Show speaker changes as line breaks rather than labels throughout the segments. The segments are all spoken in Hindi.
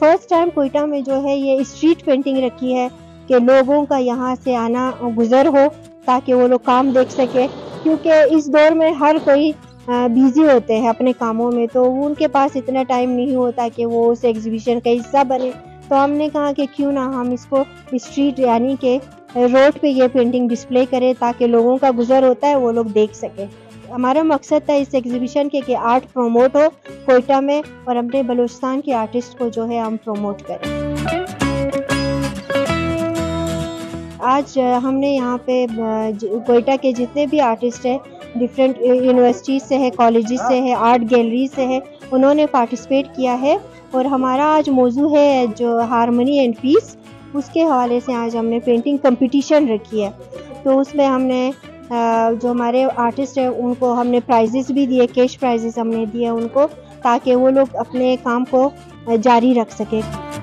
फर्स्ट टाइम कोयटा में जो है ये स्ट्रीट पेंटिंग रखी है कि लोगों का यहाँ से आना गुजर हो ताकि वो लोग काम देख सके, क्योंकि इस दौर में हर कोई बिजी होते हैं अपने कामों में, तो उनके पास इतना टाइम नहीं होता कि वो उस एग्जीबिशन का हिस्सा बने। तो हमने कहा कि क्यों ना हम इसको स्ट्रीट यानी कि रोड पे ये पेंटिंग डिस्प्ले करें ताकि लोगों का गुजर होता है वो लोग देख सकें। हमारा मकसद था इस एग्जीबिशन के कि आर्ट प्रमोट हो कोयटा में और अपने बलूचिस्तान के आर्टिस्ट को जो है हम प्रमोट करें। आज हमने यहाँ पे कोयटा के जितने भी आर्टिस्ट हैं, डिफरेंट यूनिवर्सिटीज से है, कॉलेजेस से है, आर्ट गैलरी से है, उन्होंने पार्टिसिपेट किया है। और हमारा आज मौजू है जो हारमनी एंड पीस, उसके हवाले से आज हमने पेंटिंग कंपटीशन रखी है। तो उसमें हमने जो हमारे आर्टिस्ट हैं उनको हमने प्राइजेस भी दिए, कैश प्राइजेस हमने दिए उनको, ताकि वो लोग अपने काम को जारी रख सके।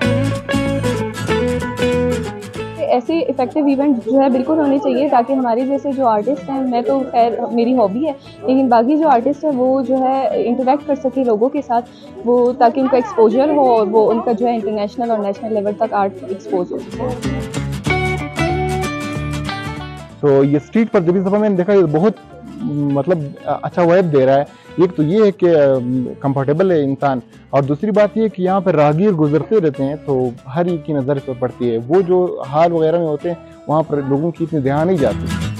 ऐसे इफेक्टिव इवेंट जो है बिल्कुल होने चाहिए ताकि हमारे जैसे जो आर्टिस्ट हैं, मैं तो खैर मेरी हॉबी है, लेकिन बाकी जो आर्टिस्ट है वो जो है इंटरेक्ट कर सके लोगों के साथ, वो ताकि उनका एक्सपोजर हो और वो उनका जो है इंटरनेशनल और नेशनल लेवल तक आर्ट एक्सपोज हो।
तो ये स्ट्रीट पर जब इस दफ़ा मैंने देखा, ये बहुत मतलब अच्छा वाइब दे रहा है। एक तो ये है कि कंफर्टेबल है इंसान, और दूसरी बात ये कि यहाँ पर राहगीर गुजरते रहते हैं तो हर एक की नज़र इस पर पड़ती है। वो जो हाल वगैरह में होते हैं वहाँ पर लोगों की इतनी ध्यान नहीं जाती।